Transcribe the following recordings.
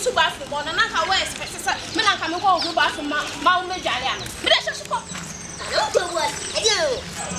to bathroom, and I have West, men are coming home to bathroom, Mount Majalian. But I just go. I don't what I do.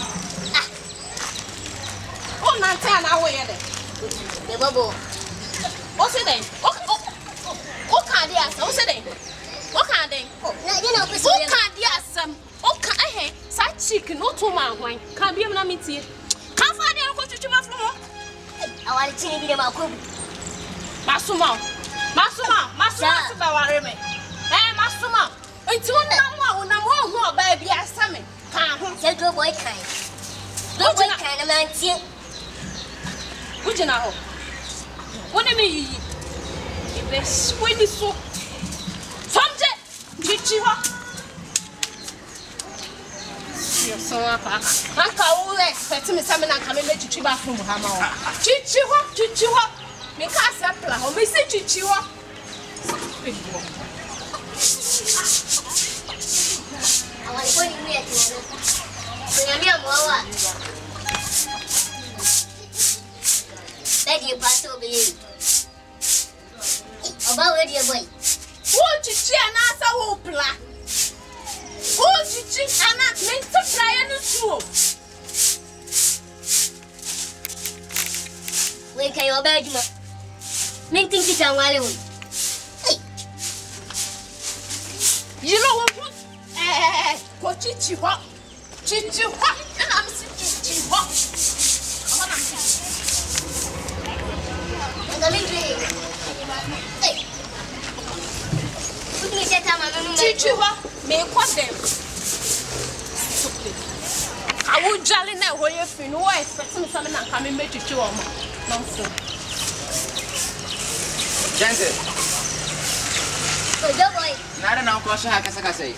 Oh, not 10 hours. The bubble. What's it then? What can't they ask? What's it then? What can't they? What can't they ask them? What can't I have? Such chicken, no 2 man, can't be a minute. Can't find the uncle to you from. I want to change them out. Masuma, Bawareme. Eh, Masuma. It's one more baby. I summon. Can't say your boy kind. Don't you kind of man? Would you know? What do you mean? If they swing this so. Subject, Chichiwa. You're so up. I can't expect me something and come and make Chichiwa from Hammer. Chichiwa. Me can't apply. Oh, me say Chichiwa. I want to go in here. Let you pass over you. About where you boy. Who Chichi and answer who play? Who Chichi and not meant to fly in the school? Where can you obey you? Men think it's a while. You know what? What Chichiwa? And I'm Chichiwa. Chichiwa, may quote them. I would jolly now where you're feeling. Why expecting something and coming back to you? Nonsense. Jansen. Oh, don't worry. Not an uncle, I can say.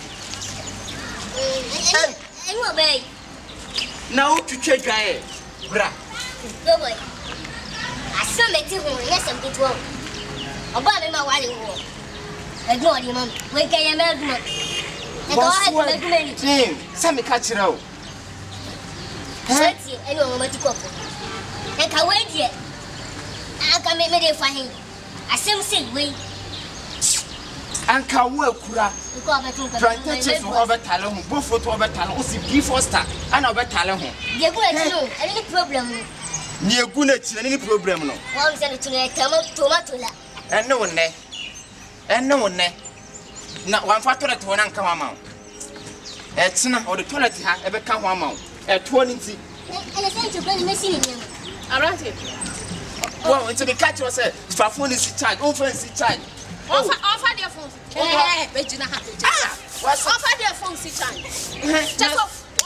I will obey. Now to check guy. Bra. Don't worry. I saw me too. Yes, I'm good. About my wife. Ignore you, Mom. When can you make me? Go ahead, make me. Sammy catch it out. I know what to cook. I can't wait yet. I can make me for him. I say, wait. And can work, plantation over talent, both for over talent, before start, and over talent. You're going to know any problem. Near Gunnett, any problem. No, one sent to me, tomato. And no one there. And no one there. Not one factor at one come amount. At Sina or the toilet has ever come amount. At 20. And I sent to bring missing him. Around it. Well, until the catch was said, if our phone is charged, over is charged. Offer their phones. But you have to. Offer their phones, just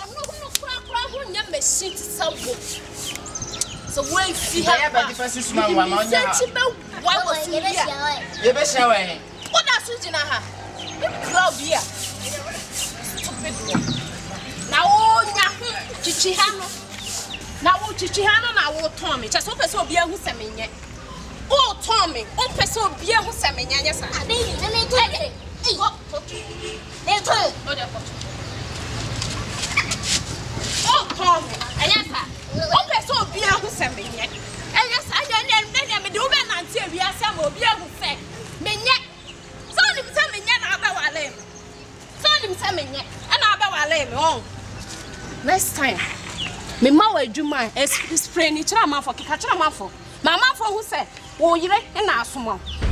so when you have a difference, what was you best away? What does you club here? Stupid one. Now, Chichihano. Now, Chichihano, now, Tommy, just open so be a who sent me. Oh, Tommy, open so be a who sent me. Yes, I mean, let me tell you. Oh, Tommy, yes, open so be a who sent me. And yes, I don't do until we are some of you who say, Minyet. So him tell me, about Lem. So him tell me, and about Lem. Oh, next time. Me ma wa adwuma spray ni kira ma for kika kira ma for mama for who say wo yire na asomo